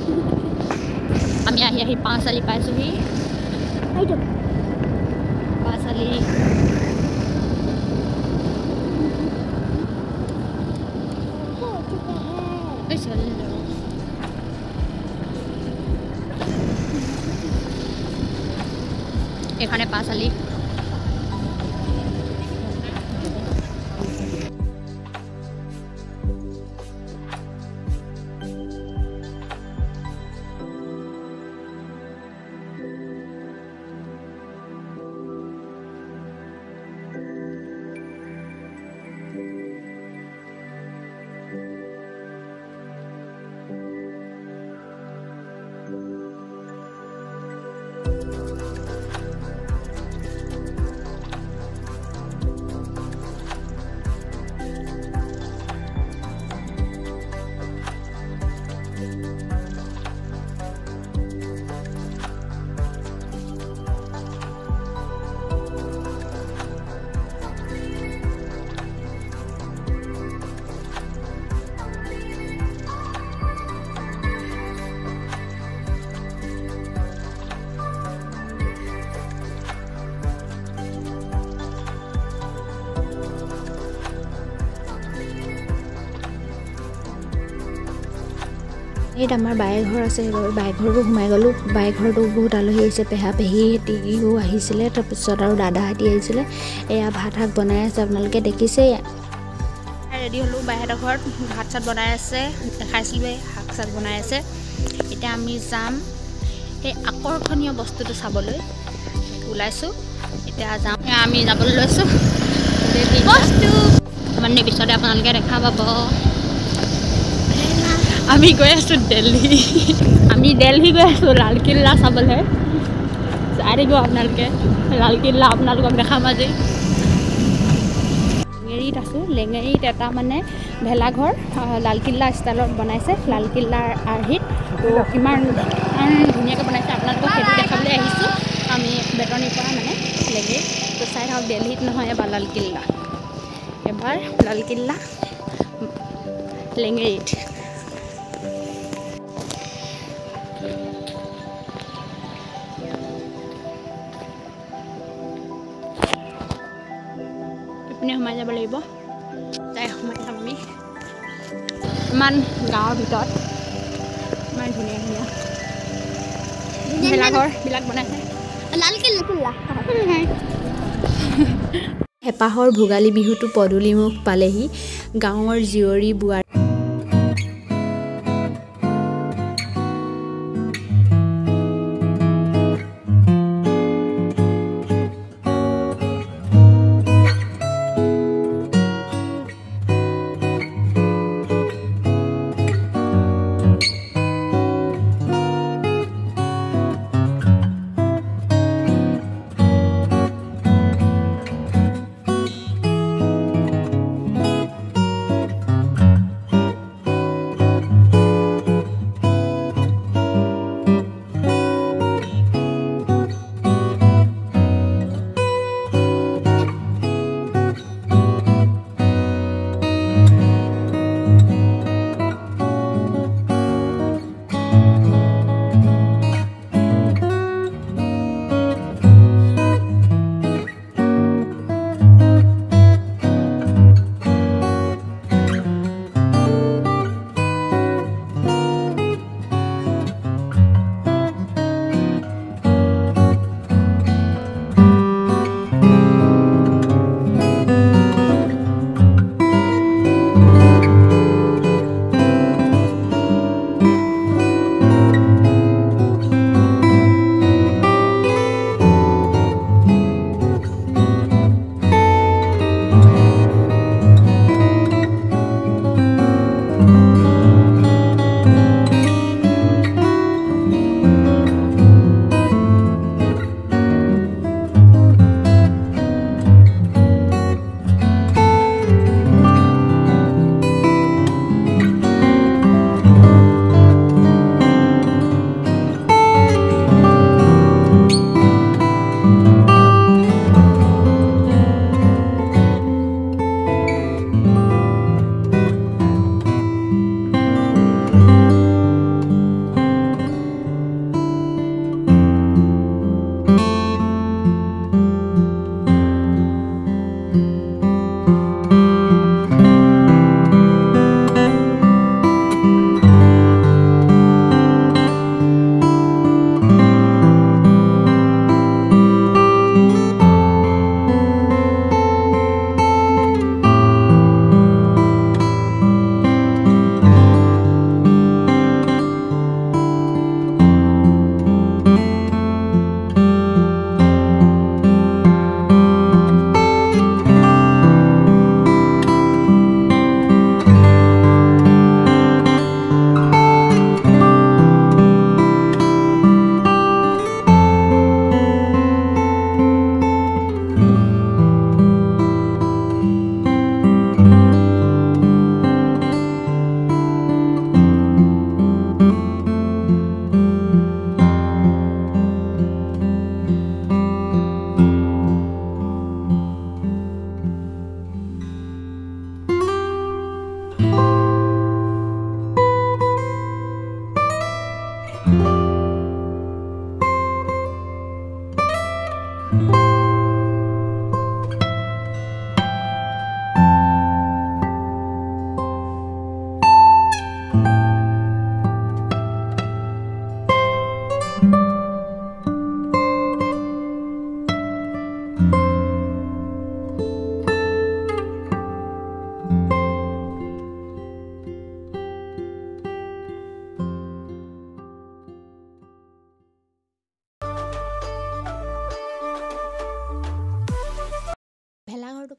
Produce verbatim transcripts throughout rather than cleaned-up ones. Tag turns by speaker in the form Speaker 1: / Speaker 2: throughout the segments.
Speaker 1: আমি আহি আহি পাঁচ আলি পাইছোহি পাঁচ আলি এখানে পাঁচ আলি এইটা আমাৰ বাই ঘৰ আছে বাই ঘৰটো সোমাই গ'লোঁ বাই ঘৰটো বহুত আলহী আহিছে পেহা পেহী হেঁতিও আহিছিলে তাৰপিছত আৰু দাদাহঁতি আহিছিলে এয়া ভাত শাক বনাই আছে আপোনালোকে দেখিছে ৰেডি হ'লোঁ বাইহঁতৰ ঘৰত ভাত চাত বনাই আছে দেখাইছিলোঁ শাক চাক বনাই আছে এতিয়া আমি যাম সেই আকৰ্ষণীয় বস্তুটো চাবলৈ ওলাইছোঁ এতিয়া যাম আমি যাবলৈ লৈছোঁ বস্তু অকণমান পিছতে আপোনালোকে দেখা পাব আমি গৈ আছোঁ দিল্লী আমি দিল্লী গৈ আছোঁ লালকিল্লা চাবলৈ চাই থাকিব আপোনালোকে লালকিল্লা আপোনালোকক দেখাম আজি লেঙেৰিত আছোঁ লেঙেৰিত এটা মানে ভেলাঘৰ লালকিল্লা ষ্টাইলত বনাইছে লালকিল্লাৰ আৰ্হিত তো কিমান ধুনীয়াকৈ বনাইছে আপোনালোকক সেইটো দেখাবলৈ আহিছোঁ আমি বেতনিৰ পৰা মানে লেঙেৰিত তো চাই থাকক দিল্লীত নহয় এবাৰ লালকিল্লা এবাৰ লালকিল্লা লেঙেৰিত ইপিনে সোমাই যাব লাগিব যাই সোমাই যাম আমি ইমান গাঁৱৰ ভিতৰত ইমান ধুনীয়া ধুনীয়া ভেলাঘৰবিলাক বনাইছে হেঁপাহৰ ভোগালী বিহুটো পদূলিমুখ পালেহি গাঁৱৰ জীয়ৰী বোৱাৰী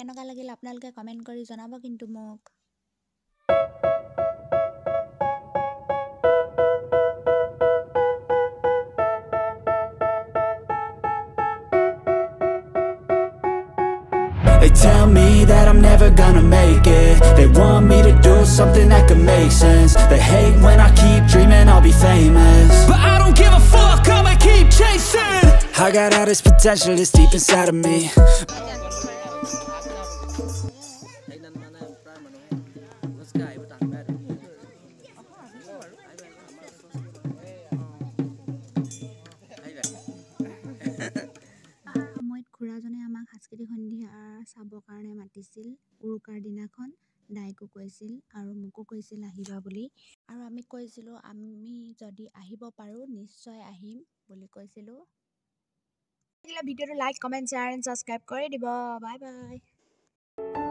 Speaker 1: কেনেকুৱা লাগিল আপোনালোকে কমেণ্ট কৰি জনাব কিন্তু মোক
Speaker 2: They tell me that I'm never gonna make it. They want me to do something that could make sense. They hate when I keep dreaming I'll be famous, but I don't give a fuck, I'ma keep chasing. I got all this potential that's deep inside of me.
Speaker 1: খুৰাজনে আমাক সাংস্কৃতিক সন্ধিয়া চাবৰ কাৰণে মাতিছিল উৰুকাৰ দিনাখন দাইকো কৈছিল আৰু মোকো কৈছিল আহিবা বুলি আৰু আমি কৈছিলোঁ আমি যদি আহিব পাৰোঁ নিশ্চয় আহিম বুলি কৈছিলোঁ ভিডিঅ'টো like comment share and subscribe কৰি দিব বাই বাই